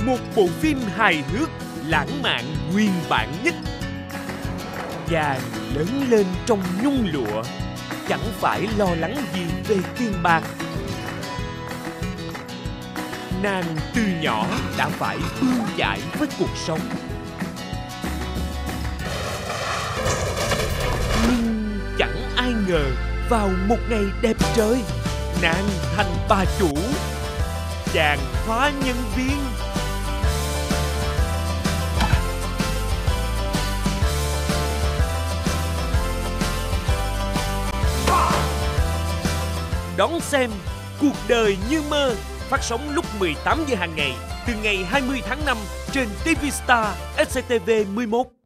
một bộ phim hài hước, lãng mạn nguyên bản nhất. Chàng lớn lên trong nhung lụa, chẳng phải lo lắng gì về tiền bạc. Nàng từ nhỏ đã phải bươn chải với cuộc sống. Nhưng chẳng ai ngờ vào một ngày đẹp trời, nàng thành bà chủ, chàng hóa nhân viên. Đón xem Cuộc đời như mơ, phát sóng lúc 18 giờ hàng ngày từ ngày 20 tháng 5 trên TV Star SCTV 11.